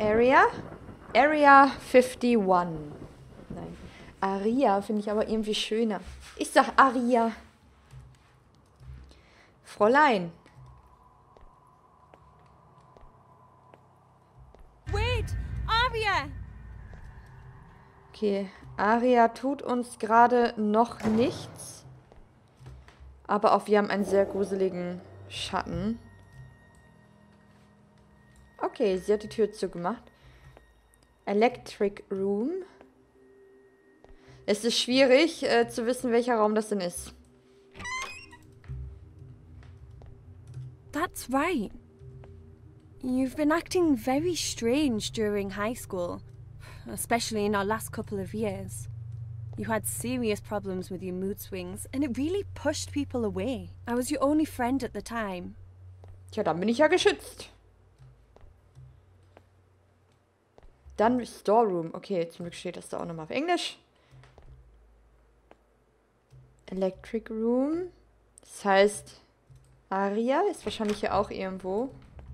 Area? Area 51. Nein. Aria finde ich aber irgendwie schöner. Ich sag Aria. Fräulein. Wait! Aria! Okay, Aria tut uns gerade noch nichts. Aber auch wir haben einen sehr gruseligen Schatten. Okay, sie hat die Tür zugemacht. Electric Room. Es ist schwierig zu wissen, welcher Raum das denn ist. That's right. You've been acting very strange during high school, especially in our last couple of years. You had serious problems with your mood swings, and it really pushed people away. I was your only friend at the time. Tja, dann bin ich ja geschützt. Dann Storeroom. Okay, zum Glück steht das da auch nochmal auf Englisch. Electric Room. Das heißt, Aria ist wahrscheinlich hier auch irgendwo.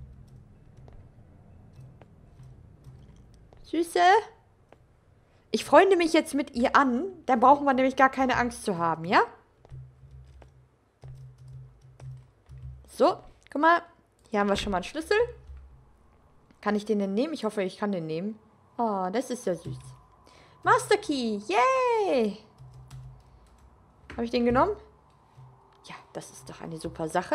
Süße. Ich freunde mich jetzt mit ihr an. Da brauchen wir nämlich gar keine Angst zu haben, ja? So, guck mal. Hier haben wir schon mal einen Schlüssel. Kann ich den denn nehmen? Ich hoffe, ich kann den nehmen. Oh, das ist ja süß. Master Key. Yay! Habe ich den genommen? Ja, das ist doch eine super Sache.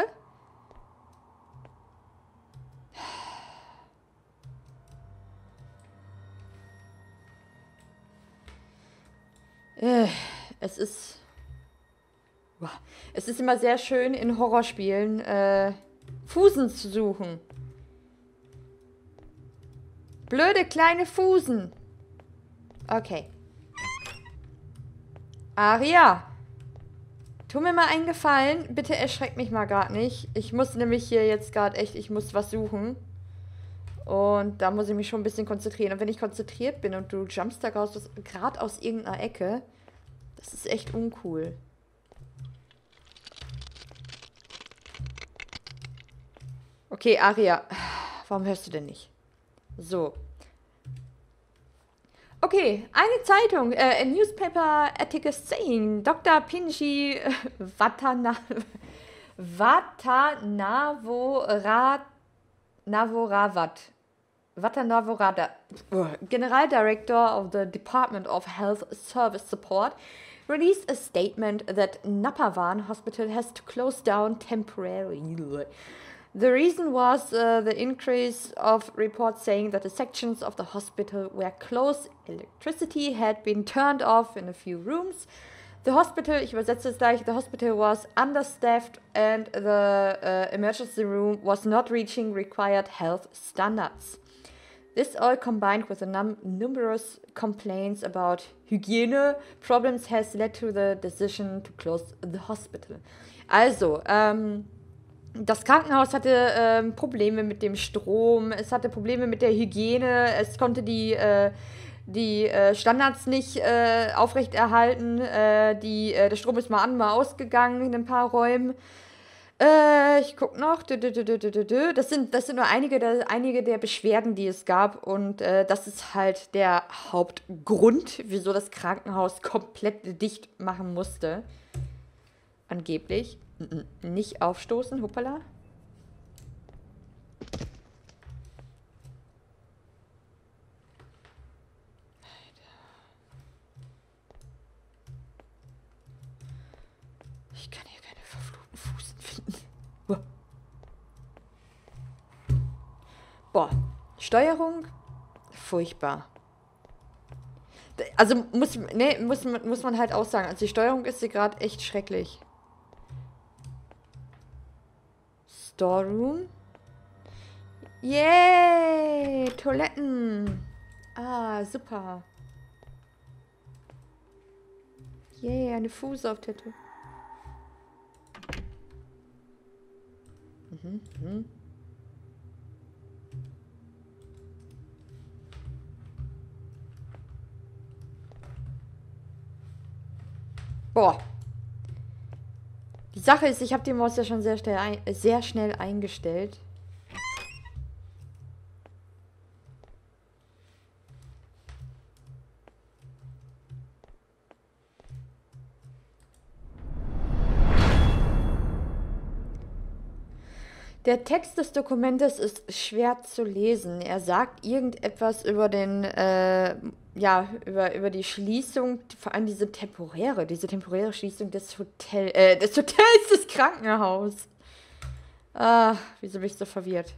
Es ist... Es ist immer sehr schön, in Horrorspielen Fusen zu suchen. Blöde kleine Fusen. Okay. Aria. Tu mir mal einen Gefallen. Bitte erschreck mich mal gerade nicht. Ich muss nämlich hier jetzt gerade echt... Ich muss was suchen. Und da muss ich mich schon ein bisschen konzentrieren. Und wenn ich konzentriert bin und du jumpst da gerade aus irgendeiner Ecke... Das ist echt uncool. Okay, Aria. Warum hörst du denn nicht? So. Okay, eine Zeitung. A newspaper article saying Dr. Pinji Vatanavorat, General Director of the Department of Health Service Support, released a statement that Napavan Hospital has to close down temporarily. The reason was the increase of reports saying that the sections of the hospital were closed, electricity had been turned off in a few rooms. The hospital, ich übersetze es gleich, the hospital was understaffed and the emergency room was not reaching required health standards. This all combined with the numerous complaints about hygiene problems has led to the decision to close the hospital. Also, das Krankenhaus hatte Probleme mit dem Strom, es hatte Probleme mit der Hygiene, es konnte die Standards nicht aufrechterhalten. Der Strom ist mal an, mal ausgegangen in ein paar Räumen. Ich guck noch. Das sind nur einige der Beschwerden, die es gab. Und das ist halt der Hauptgrund, wieso das Krankenhaus komplett dicht machen musste. Angeblich. Nicht aufstoßen, hoppala. Ich kann hier keine verfluchten Fußen finden. Boah, Steuerung? Furchtbar. Also muss man halt auch sagen, also die Steuerung ist hier gerade echt schrecklich. Storeroom. Yay! Toiletten. Ah, super. Yay, eine Fußauftattoo. Boah. Die Sache ist, ich habe die Maus ja schon sehr schnell eingestellt. Der Text des Dokumentes ist schwer zu lesen. Er sagt irgendetwas über den, ja, über die Schließung, vor allem diese temporäre Schließung des Hotels, des Krankenhauses. Ah, wieso bin ich so verwirrt?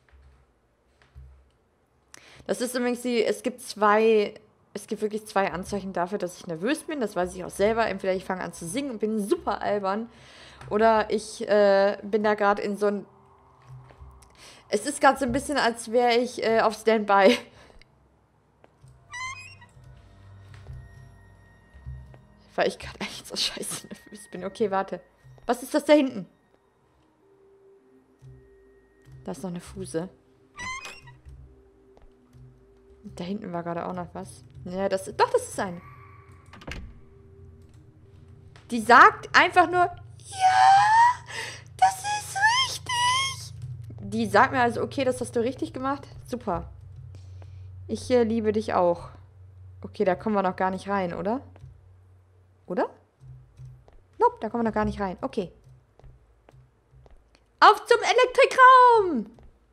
Das ist übrigens es gibt wirklich zwei Anzeichen dafür, dass ich nervös bin. Das weiß ich auch selber. Entweder ich fange an zu singen und bin super albern. Oder ich bin da gerade in so ein... Es ist gerade so ein bisschen, als wäre ich auf Standby. Weil ich gerade eigentlich so scheiße nervös bin. Okay, warte. Was ist das da hinten? Da ist noch eine Fuse. Da hinten war gerade auch noch was. Ja, das ist eine. Die sagt einfach nur, ja, das ist richtig. Die sagt mir also, okay, das hast du richtig gemacht. Super. Ich liebe dich auch. Okay, da kommen wir noch gar nicht rein, oder? Oder? Nope, da kommen wir noch gar nicht rein. Okay. Auf zum Elektrikraum!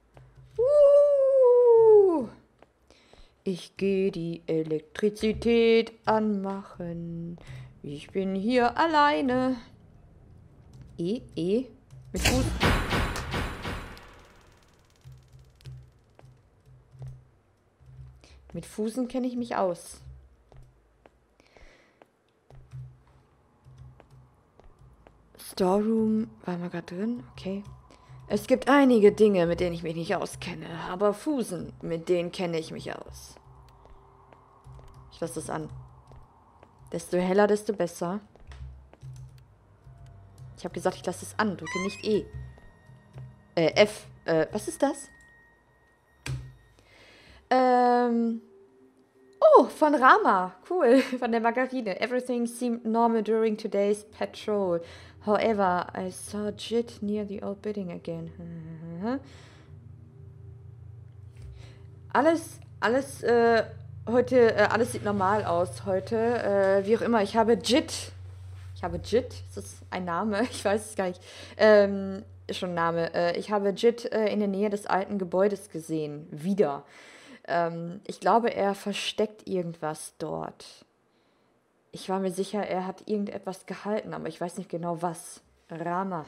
Ich gehe die Elektrizität anmachen. Ich bin hier alleine. Mit Fuß. Mit Fußen kenne ich mich aus. Storeroom, war mal gerade drin? Okay. Es gibt einige Dinge, mit denen ich mich nicht auskenne, aber Fusen, mit denen kenne ich mich aus. Ich lasse das an. Desto heller, desto besser. Ich habe gesagt, ich lasse es an, drücke nicht E. F. Was ist das? Oh, von Rama. Cool. Von der Margarine. Everything seemed normal during today's patrol. However, I saw Jit near the old building again. Alles sieht normal aus heute. Wie auch immer, ich habe Jit. Ist das ein Name? Ich weiß es gar nicht. Ist schon ein Name. Ich habe Jit in der Nähe des alten Gebäudes gesehen. Wieder. Ich glaube, er versteckt irgendwas dort. Ich war mir sicher, er hat irgendetwas gehalten, aber ich weiß nicht genau was. Rama.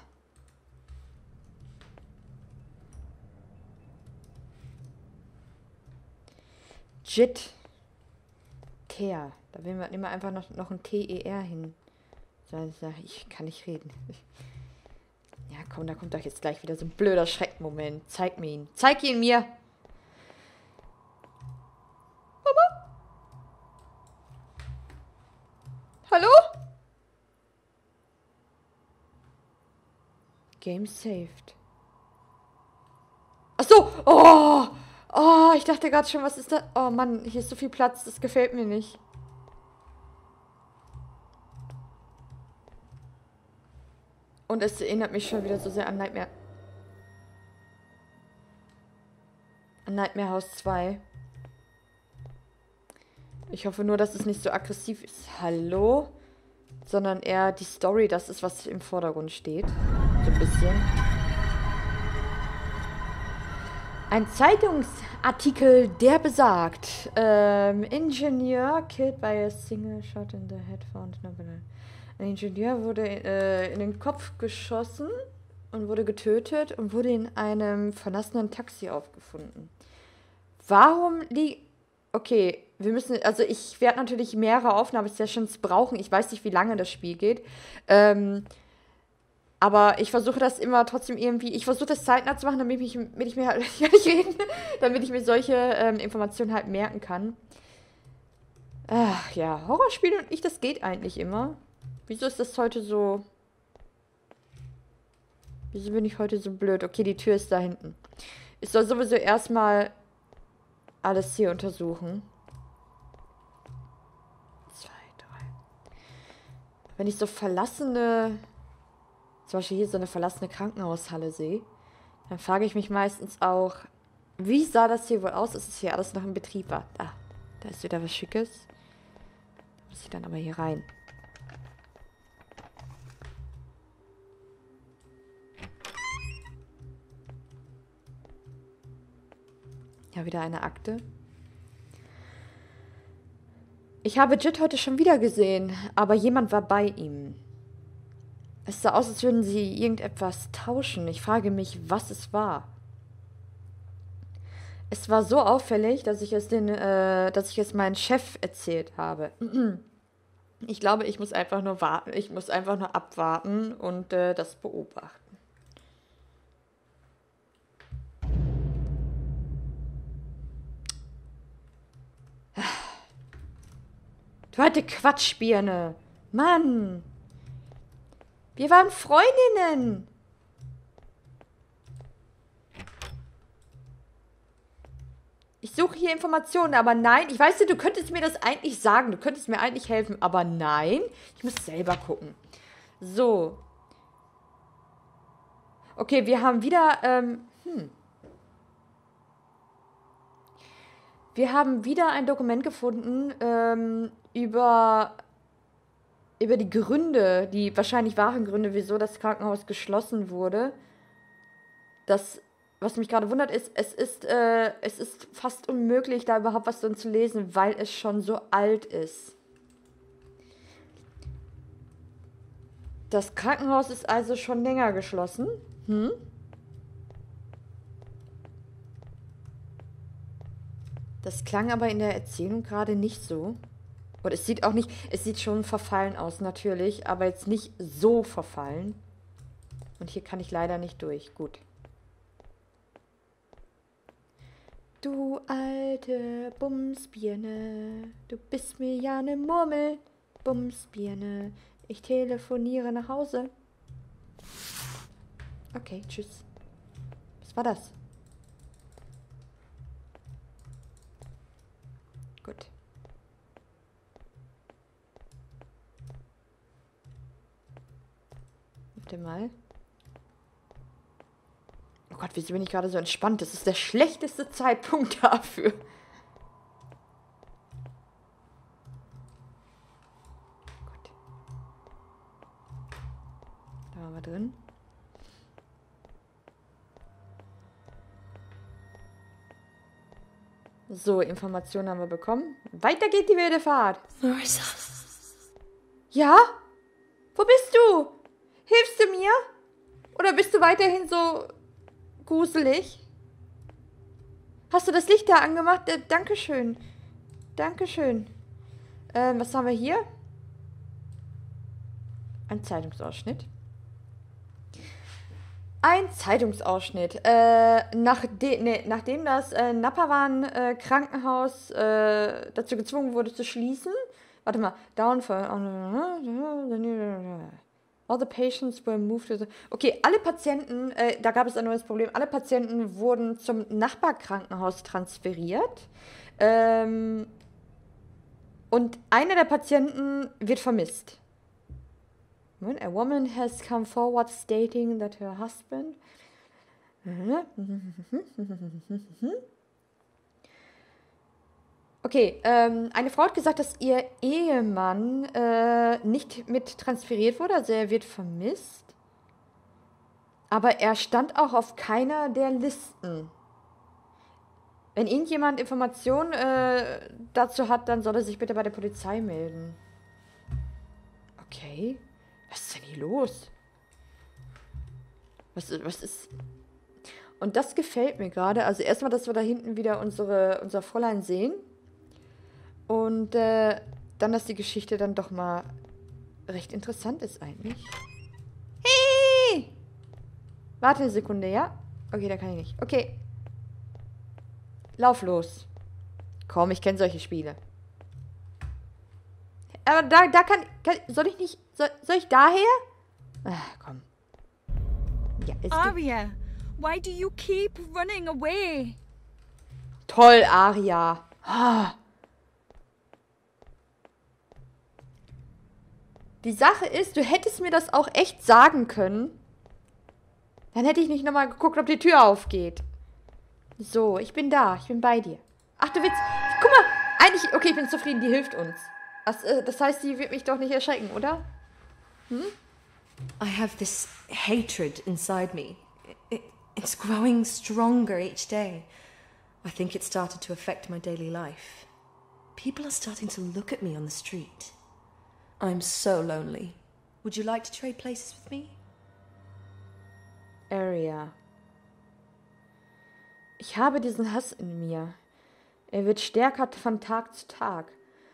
Jit. Ter. Da nehmen wir einfach noch ein T-E-R hin. Ich kann nicht reden. Ja, komm, da kommt doch jetzt gleich wieder so ein blöder Schreckmoment. Zeig mir ihn. Zeig ihn mir! Mama? Hallo? Game saved. Ach so! Oh! Oh, ich dachte gerade schon, was ist da? Oh Mann, hier ist so viel Platz, das gefällt mir nicht. Und es erinnert mich schon wieder so sehr an Nightmare. An Nightmare House 2. Ich hoffe nur, dass es nicht so aggressiv ist. Hallo? Sondern eher die Story, das ist, was im Vordergrund steht. So ein bisschen. Ein Zeitungsartikel, der besagt, Ingenieur killed by a single shot in the head found. Ein Ingenieur wurde in den Kopf geschossen und wurde getötet und wurde in einem verlassenen Taxi aufgefunden. Warum liegt... Okay, wir müssen... Also ich werde natürlich mehrere Aufnahmesessions brauchen. Ich weiß nicht, wie lange das Spiel geht. Aber ich versuche das immer trotzdem irgendwie... Ich versuche das zeitnah zu machen, damit ich mir halt... Ich kann nicht reden. Damit ich mir solche Informationen halt merken kann. Ach ja, Horrorspiele und ich, das geht eigentlich immer. Wieso ist das heute so... Wieso bin ich heute so blöd? Okay, die Tür ist da hinten. Ich soll sowieso erstmal alles hier untersuchen. 2, 3. Wenn ich so verlassene... Zum Beispiel hier so eine verlassene Krankenhaushalle sehe, dann frage ich mich meistens auch, wie sah das hier wohl aus, dass es hier alles noch in Betrieb war. Ah, da ist wieder was Schickes. Da muss ich dann aber hier rein. Ja, wieder eine Akte. Ich habe Jit heute schon wieder gesehen, aber jemand war bei ihm. Es sah aus, als würden sie irgendetwas tauschen. Ich frage mich, was es war. Es war so auffällig, dass ich es meinem Chef erzählt habe. Ich glaube, ich muss einfach nur warten. Ich muss einfach nur abwarten und das beobachten. Du alte Quatschbirne. Mann. Wir waren Freundinnen. Ich suche hier Informationen, aber nein. Ich weiß, du könntest mir das eigentlich sagen. Du könntest mir eigentlich helfen, aber nein. Ich muss selber gucken. So. Okay, wir haben wieder, Wir haben wieder ein Dokument gefunden, über die Gründe, die wahrscheinlich wahren Gründe, wieso das Krankenhaus geschlossen wurde. Was mich gerade wundert, ist, es ist fast unmöglich, da überhaupt was drin zu lesen, weil es schon so alt ist. Das Krankenhaus ist also schon länger geschlossen. Das klang aber in der Erzählung gerade nicht so. Und es sieht auch nicht, es sieht schon verfallen aus, natürlich, aber jetzt nicht so verfallen. Und hier kann ich leider nicht durch. Gut. Du alte Bumsbirne, du bist mir ja ne Murmel, Bumsbirne, ich telefoniere nach Hause. Okay, tschüss. Was war das? Gut. Warte mal. Oh Gott, wieso bin ich gerade so entspannt? Das ist der schlechteste Zeitpunkt dafür. Gut. Da waren wir drin. So, Informationen haben wir bekommen. Weiter geht die wilde Fahrt. Marissa. Ja? Wo bist du? Hilfst du mir? Oder bist du weiterhin so gruselig? Hast du das Licht da angemacht? Dankeschön. Dankeschön. Was haben wir hier? Ein Zeitungsausschnitt. Ein Zeitungsausschnitt. Nachdem das Nappawan Krankenhaus dazu gezwungen wurde zu schließen. Warte mal. Downfall. All the patients were moved to the... Okay, alle Patienten, da gab es ein neues Problem. Alle Patienten wurden zum Nachbarkrankenhaus transferiert. Und einer der Patienten wird vermisst. A woman has come forward stating that her husband... Okay, eine Frau hat gesagt, dass ihr Ehemann nicht mit transferiert wurde, also er wird vermisst. Aber er stand auch auf keiner der Listen. Wenn irgendjemand Informationen dazu hat, dann soll er sich bitte bei der Polizei melden. Okay. Was ist denn hier los? Was ist... Und das gefällt mir gerade. Also erstmal, dass wir da hinten wieder unser Fräulein sehen. Und dann, dass die Geschichte dann doch mal recht interessant ist eigentlich. Hey! Warte eine Sekunde, ja? Okay, da kann ich nicht. Okay. Lauf los. Komm, ich kenne solche Spiele. Aber da kann... Soll ich nicht... Soll ich daher? Ach, komm. Ja, Arya, why do you keep running away? Toll, Arya. Ah. Die Sache ist, du hättest mir das auch echt sagen können. Dann hätte ich nicht nochmal geguckt, ob die Tür aufgeht. So, ich bin da. Ich bin bei dir. Ach, du willst... Guck mal. Eigentlich... Okay, ich bin zufrieden. Die hilft uns. Das heißt, die wird mich doch nicht erschrecken, oder? Hm? I have this hatred inside me. It's growing stronger each day. I think it started to affect my daily life. People are starting to look at me on the street. I'm so lonely. Would you like to trade places with me? Aria. Ich habe diesen Hass in mir. Er wird stärker von Tag zu Tag.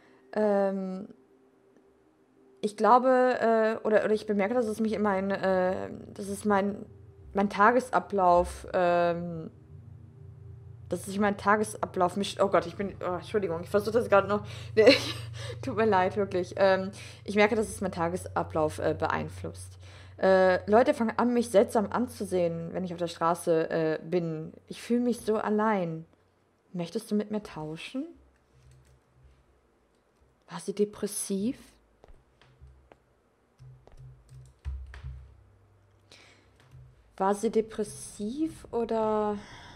Ich glaube, oder ich bemerke, dass es mich in das ist mein Tagesablauf, dass sich mein Tagesablauf mischt. Oh Gott, Entschuldigung, ich versuche das gerade noch. Nee, tut mir leid, wirklich. Ich merke, dass es mein Tagesablauf beeinflusst. Leute fangen an, mich seltsam anzusehen, wenn ich auf der Straße bin. Ich fühle mich so allein. Möchtest du mit mir tauschen? War sie depressiv? War sie depressiv oder...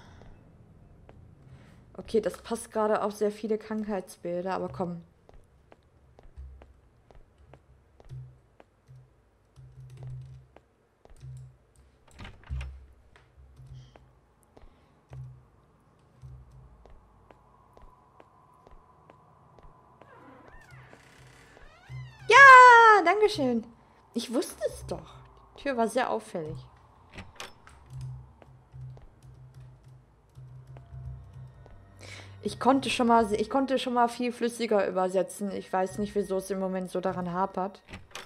Okay, das passt gerade auf sehr viele Krankheitsbilder, aber komm. Ja, dankeschön. Ich wusste es doch. Die Tür war sehr auffällig. Ich konnte schon mal viel flüssiger übersetzen. Ich weiß nicht, wieso es im Moment so daran hapert.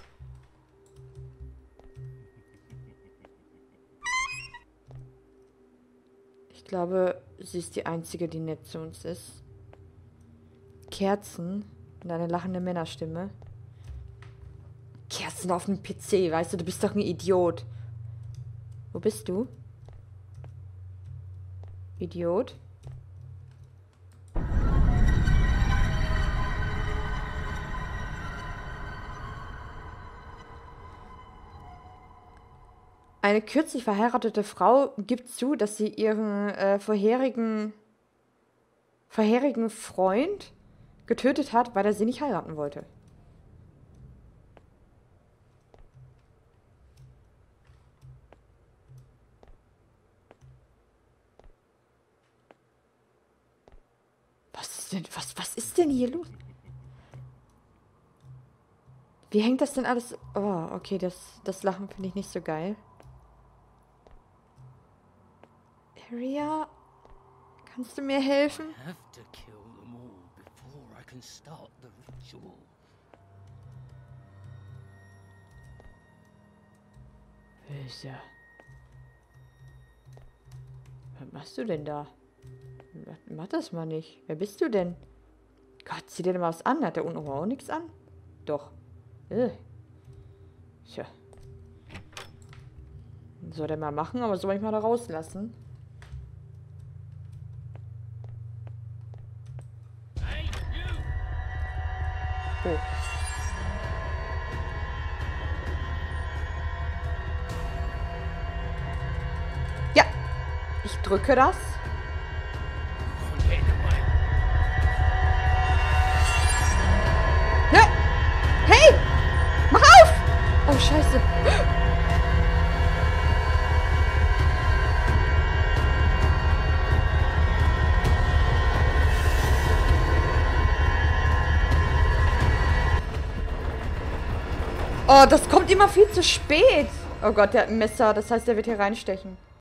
Ich glaube, sie ist die Einzige, die nett zu uns ist. Kerzen und eine lachende Männerstimme. Kerzen auf dem PC, weißt du, du bist doch ein Idiot. Wo bist du? Idiot? Eine kürzlich verheiratete Frau gibt zu, dass sie ihren vorherigen Freund getötet hat, weil er sie nicht heiraten wollte. Was ist denn hier los? Wie hängt das denn alles? Oh, okay, das Lachen finde ich nicht so geil. Aria, kannst du mir helfen? I have to kill them all before I can start the ritual. Böse. Was machst du denn da? Mach das mal nicht. Wer bist du denn? Gott, zieh dir denn mal was an. Hat der unten auch nichts an? Doch. Tja. Soll der mal machen, aber soll ich mal da rauslassen? Oh. Ja. Ich drücke das. Ja. Hey! Mach auf! Oh, scheiße. Oh, das kommt immer viel zu spät. Oh Gott, der hat ein Messer. Das heißt, der wird hier reinstechen.